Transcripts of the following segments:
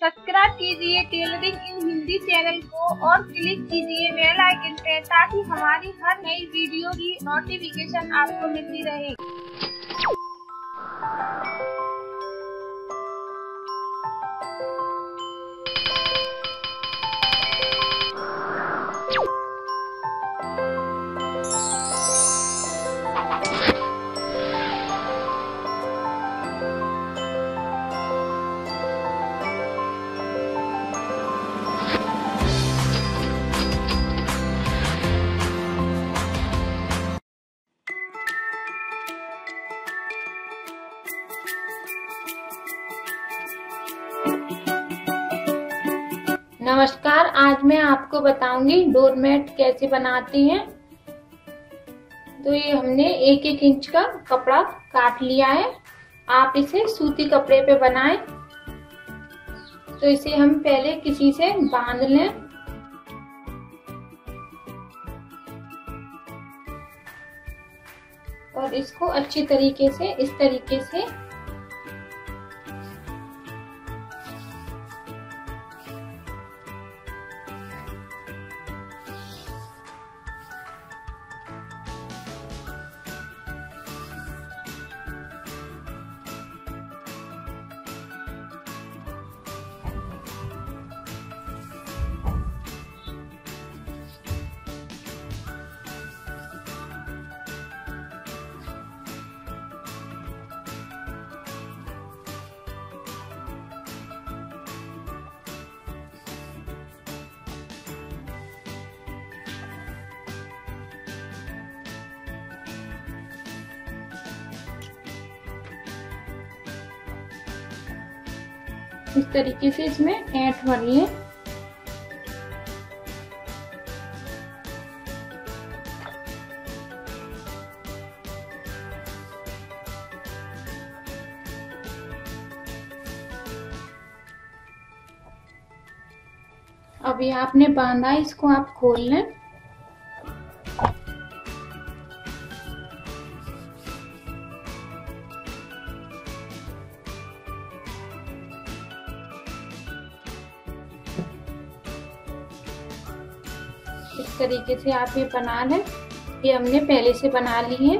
Subscribe कीजिए tailoring इन Hindi channel को और क्लिक कीजिए बेल आइकन पे ताकि हमारी हर नई वीडियो की नोटिफिकेशन आपको मिलती रहे। नमस्कार, आज मैं आपको बताऊंगी डोरमेट कैसे बनाते हैं। तो ये हमने 1-1 इंच का कपड़ा काट लिया है। आप इसे सूती कपड़े पे बनाएं। तो इसे हम पहले किसी से बांध लें। और इसको अच्छी तरीके से इस तरीके से इस तरीके से इसमें ऐंठ भरिए। अभी आपने बांधा, इसको आप खोल लें। इस तरीके से आप ये बना लें। ये हमने पहले से बना ली है।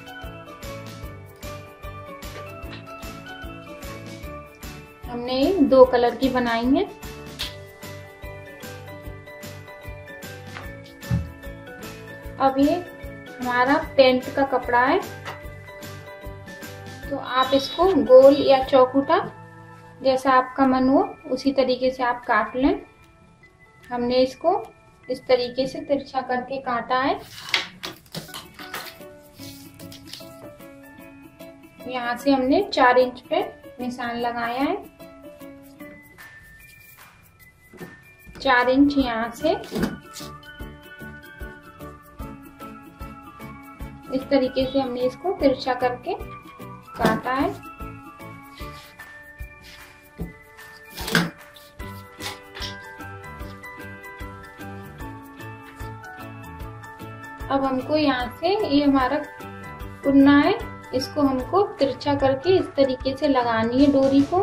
हमने 2 कलर की बनाई है। अब ये हमारा पेंट का कपड़ा है, तो आप इसको गोल या चौकुटा जैसा आपका मन हो उसी तरीके से आप काट लें। हमने इसको इस तरीके से तिरछा करके काटा है। यहाँ से हमने 4 इंच पे निशान लगाया है। 4 इंच यहाँ से इस तरीके से हमने इसको तिरछा करके काटा है। अब हमको यहाँ से ये हमारा कुन्ना है, इसको हमको तिरछा करके इस तरीके से लगानी है डोरी को।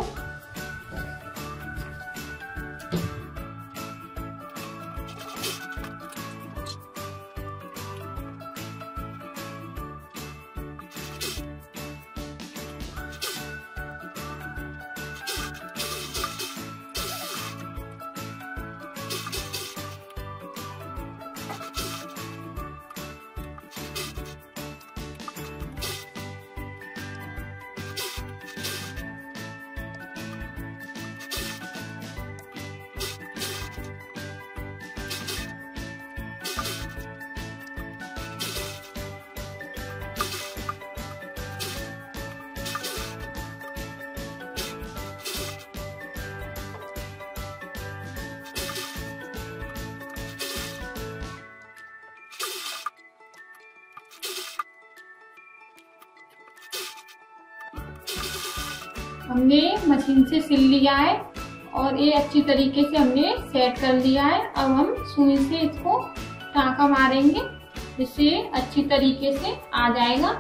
हमने मशीन से सिल लिया है और ये अच्छी तरीके से हमने सेट कर लिया है। अब हम सुई से इसको टाँका मारेंगे जिससे अच्छी तरीके से आ जाएगा।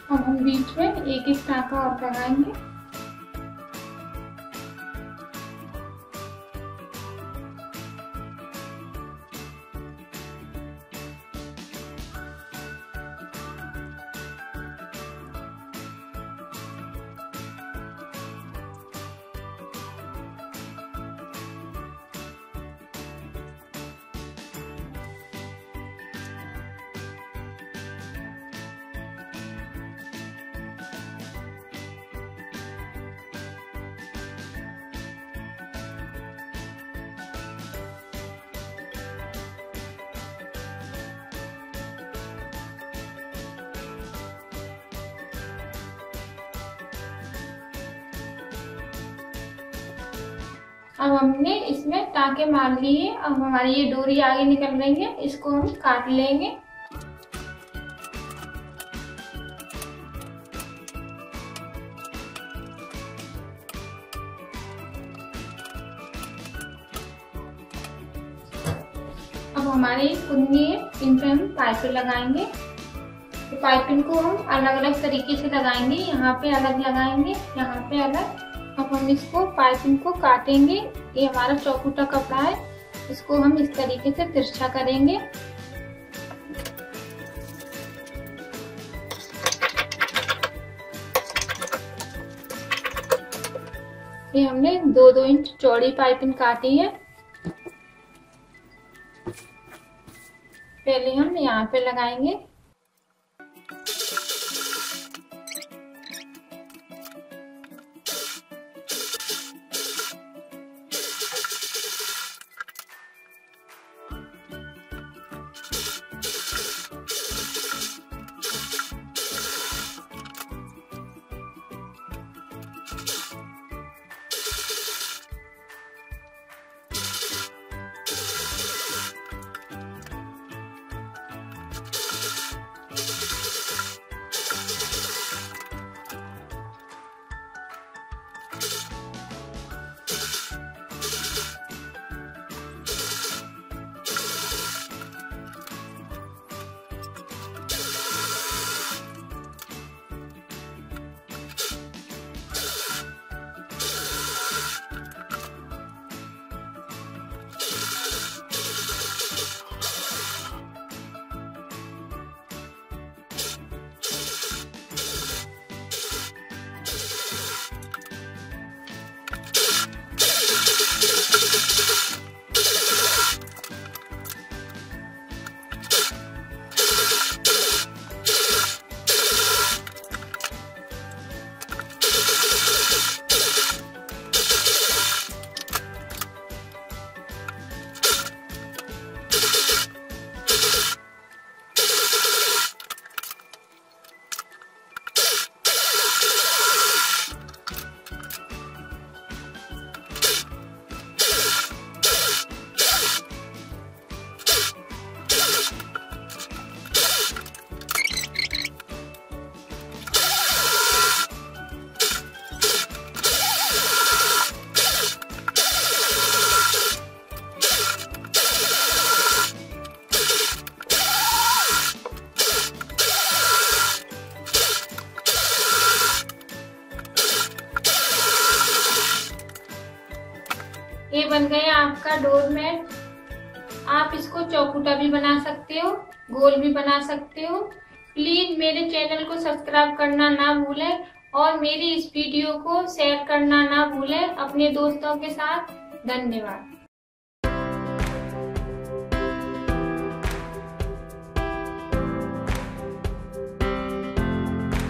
अब हम बीच में एक एक टाँका और लगाएंगे। अब हमने इसमें टाँके मार लिए। अब हमारी ये डोरी आगे निकल रही है, इसको हम काट लेंगे। अब हमारी कुन्नी है, इन पे हम पाइपिंग लगाएंगे। तो पाइपिंग को हम अलग अलग तरीके से लगाएंगे। यहाँ पे अलग लगाएंगे, यहाँ पे अलग। अब हम इसको पाइपिंग को काटेंगे। ये हमारा चौकुटा कपड़ा है, इसको हम इस तरीके से तिरछा करेंगे। ये हमने 2-2 इंच चौड़ी पाइपिंग काटी है। पहले हम यहाँ पे लगाएंगे। ये बन गया आपका डोरमेट। आप इसको चौकुटा भी बना सकते हो, गोल भी बना सकते हो। प्लीज मेरे चैनल को सब्सक्राइब करना ना भूलें और मेरी इस वीडियो को शेयर करना ना भूलें अपने दोस्तों के साथ। धन्यवाद।